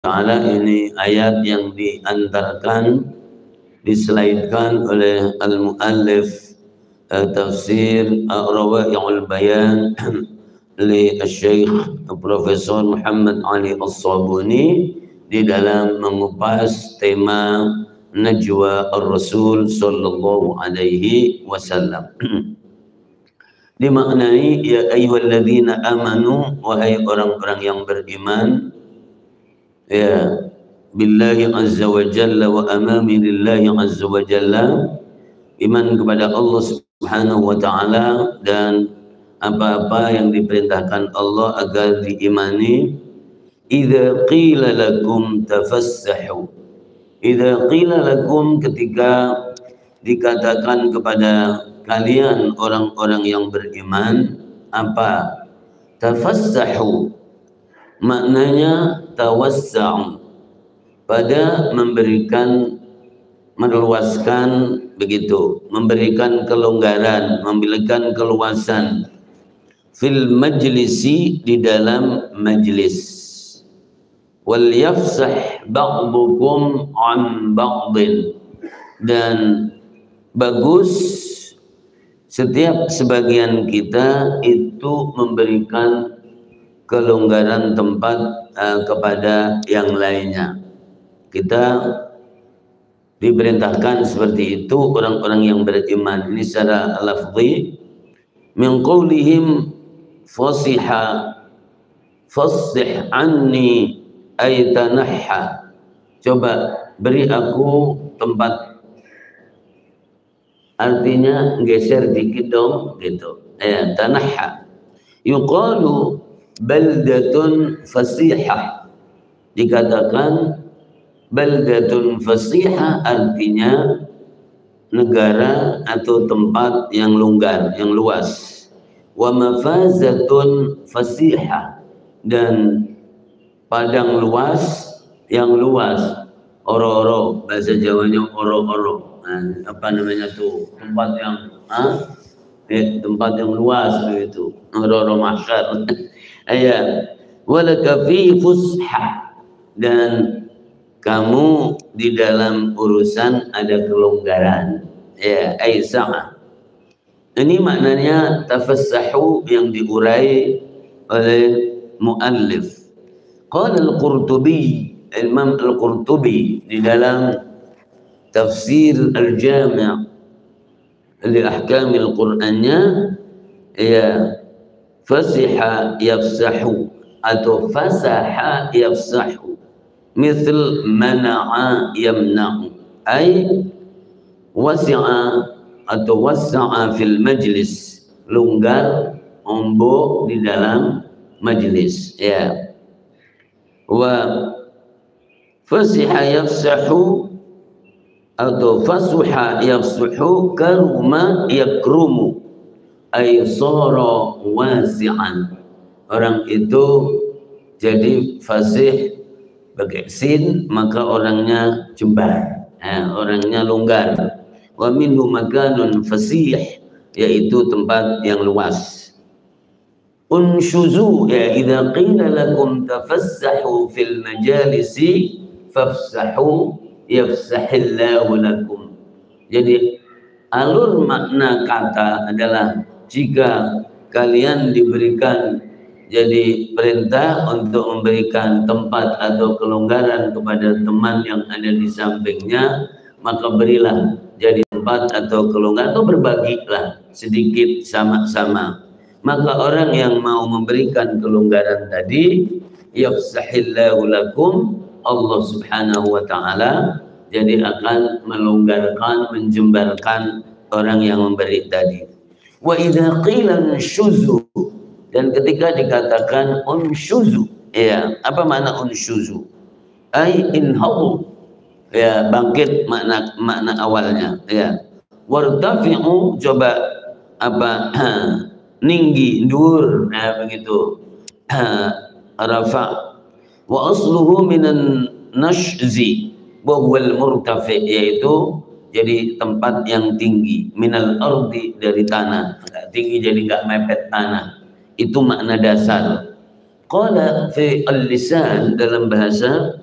Ta'ala. Ini ayat yang diantarkan, diselaidkan oleh al-muallif tafsir Rawai'ul Bayan li Syekh Profesor Muhammad Ali As-Sabuni di dalam mengupas tema Najwa Ar-Rasul sallallahu alaihi wasallam. Dimaknai, ya ayyuhalladzina amanu, wahai orang-orang yang beriman, ya billahi azza wa jalla wa amami lillahi azza wa jalla, iman kepada Allah subhanahu wa ta'ala dan apa-apa yang diperintahkan Allah agar diimani. Idza qila lakum tafassahu, idza qila lakum, ketika dikatakan kepada kalian orang-orang yang beriman, apa? Tafassahu maknanya tawassa'u, pada memberikan, meluaskan, begitu, memberikan kelonggaran, memberikan keluasan, fil majlisi, di dalam majlis, wal yafsah ba'dukum an ba'din, dan bagus setiap sebagian kita itu memberikan kelonggaran tempat kepada yang lainnya. Kita diperintahkan seperti itu, orang-orang yang beriman. Ini secara lafzi, min qawlihim fasiha fasih anni ay tanahha, coba beri aku tempat, artinya geser dikit dong, gitu. Tanahha. Yuqalu baldatun fasihah, dikatakan baldatun fasihah artinya negara atau tempat yang longgar, yang luas. Wa mafazatun fasihah, dan padang luas yang luas. Oro-oro, bahasa Jawanya oro-oro. Apa namanya tuh, tempat yang tempat yang luas begitu, oro-oro mahsyar. Walaka fi fushah, dan kamu di dalam urusan ada kelonggaran, aisyah. Ini maknanya tafassahu yang diurai oleh muallif. Qala al-Qurtubi, Imam al-Qurtubi di dalam tafsir al-Jami' li ahkamil Qur'annya, fasiha yafsahu atau fasaha yafsahu, misal mana'a yamna'u, ay wasi'a atau wasa'a fil majlis, longgar, ombok di dalam majlis. Wa fasiha yafsahu atau fasuha yafsuhu, karuma yakrumu, ay sara wasi'an, orang itu jadi fasih pakai sin, maka orangnya jembar, orangnya longgar. Wa minhu makanun fasih, yaitu tempat yang luas. Unshuzu, idza qila lakum tafassahu fil majalisi fafsahu yafsahillahu lakum. Jadi alur makna kata adalah, jika kalian diberikan, jadi perintah untuk memberikan tempat atau kelonggaran kepada teman yang ada di sampingnya, maka berilah jadi tempat atau kelonggaran, atau berbagilah sedikit sama-sama. Maka orang yang mau memberikan kelonggaran tadi, yafsahillahu lakum, Allah subhanahu wa ta'ala jadi akan melonggarkan, menjembarkan orang yang memberi tadi. Wa idza qila unshuzu, dan ketika dikatakan unshuzu, apa makna unshuzu? Ai inhadu, bangkit, makna awalnya. Wartafi'u, coba apa, ninggi, dur, begitu. Rafa. Wa asluhu minan nashzi wa huwal murtafi, yaitu jadi tempat yang tinggi, minal ardi, dari tanah, enggak tinggi jadi enggak mepet tanah, itu makna dasar. Qala fi al-lisan, dalam bahasa